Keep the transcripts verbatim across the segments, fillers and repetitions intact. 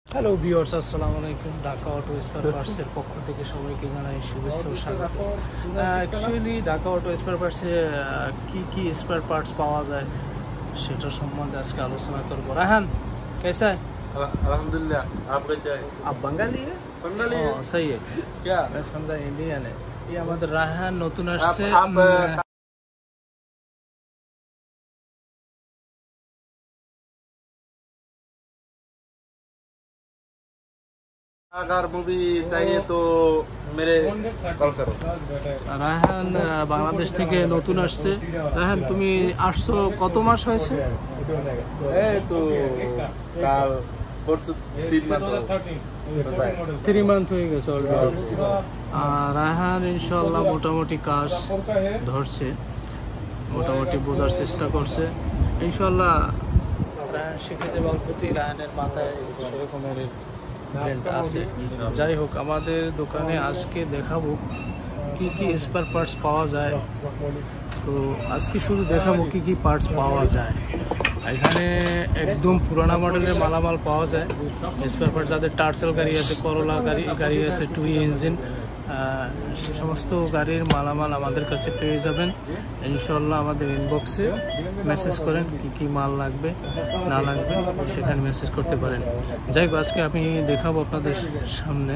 Hello viewers, আসসালামু আলাইকুম। Dhaka auto spare পার্টসের পক্ষ থেকে সবাইকে জানাই শুভেচ্ছা ও স্বাগত। অ্যাকচুয়ালি ঢাকা অটো স্পেয়ার পার্টসে কী কী স্পেয়ার পার্টস পাওয়া যায় সেটা সম্বন্ধে আজকে আলোচনা করবো। রাহান कैसा है? अल्हम्दुलिल्लाह। आप कैसे हैं? आप बंगाली है? बंगाली हाँ सही है। क्या? मैं समझा इंडियन है। ये আমাদের রাহান নতুন আসছে। अगर मूवी चाहिए तो मेरे कॉल करो। রাহান বাংলাদেশ থেকে নতুন আসছে। রাহান তুমি আসছো কত মাস হয়েছে? এই তো কাল পরশু তিন মাস থ্রি মান্থ হয়ে গেছে অলরেডি। আর রাহান ইনশাল্লাহ মোটামুটি কাজ ধরছে, মোটামুটি বোঝার চেষ্টা করছে। ইনশাল্লাহ রাহান শিখে যাবে অল্পতেই। রাহানের মাথায় সেরকমের ব্র্যান্ড আছে। যাই হোক, আমাদের দোকানে আজকে দেখাবো কি কি স্পেয়ার পার্টস পাওয়া যায়। তো আজকে শুধু দেখাবো কি কি পার্টস পাওয়া যায়। এখানে একদম পুরানা মডেলের মালামাল পাওয়া যায়। স্পেয়ার পার্টস যাদের টার্সেল গাড়ি আছে, করোলা গাড়ি গাড়ি আছে, টু ইঞ্জিন, সে সমস্ত গাড়ির মালামাল আমাদের কাছে পেয়ে যাবেন ইনশাল্লাহ। আমাদের ইনবক্সে মেসেজ করেন কি কি মাল লাগবে না লাগবে, সেখানে মেসেজ করতে পারেন। যাই হোক, আজকে আমি দেখাবো আপনাদের সামনে।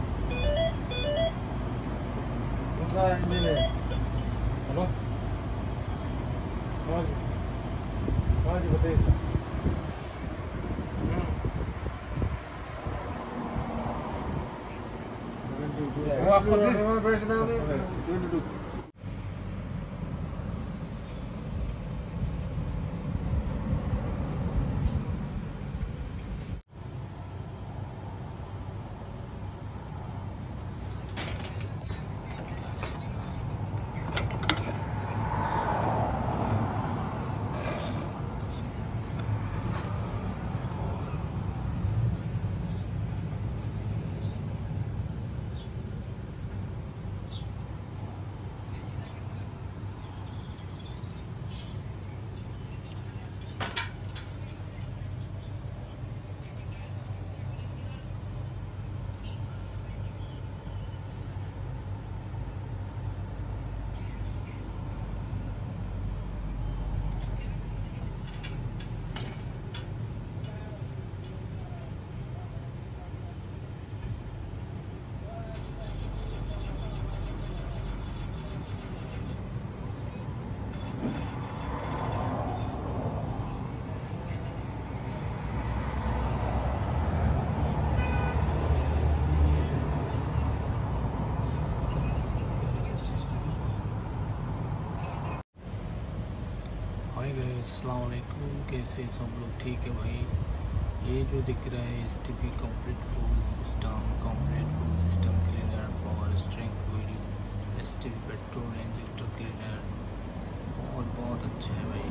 अस्सलाम वालेकुम, कैसे सब लोग? ठीक है भाई। ये जो दिख रहा है S T P complete full system, complete full system cleaner, power steering wheel, S T P petrol injector cleaner, बहुत बहुत अच्छा है भाई।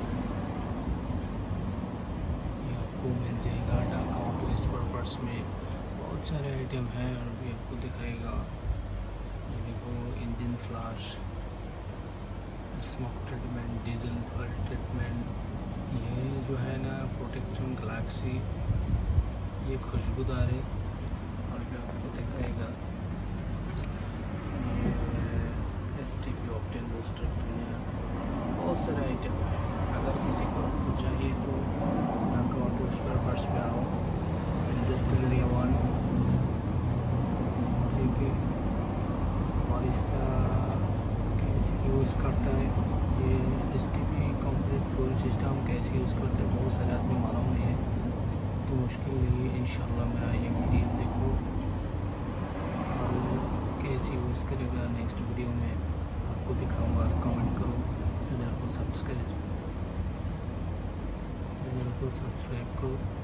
ये आपको मिल जाएगा ढाका ऑटो स्पेयर पार्ट्स में। बहुत सारे आइटम हैं और भी आपको दिखाएगा। ये देखो, engine flush, smoke treatment, diesel oil treatment, ये जो है ना प्रोटेक्शन गैलेक्सी, ये खुशबूदार है और भी आपको दिखाएगा। S T P octane booster cleaner, बहुत सारे आइटम है। अगर किसी को आपको चाहिए तो ढाका ऑटो स्पेयर पार्ट्स पे आओ, इंडस्ट्रियल एरिया वन, ठीक है। और इसका कैसे यूज़ करता है, ये S T P complete full system कैसे यूज़ करते हैं बहुत सारे आदमी मालूम नहीं है, तो मुश्किल नहीं है। इंशाल्लाह मेरा ये वीडियो देखो और कैसे यूज़ करेगा नेक्स्ट वीडियो में आपको दिखाऊंगा। कमेंट करो, चैनल को सब्सक्राइब चैनल को सब्सक्राइब करो।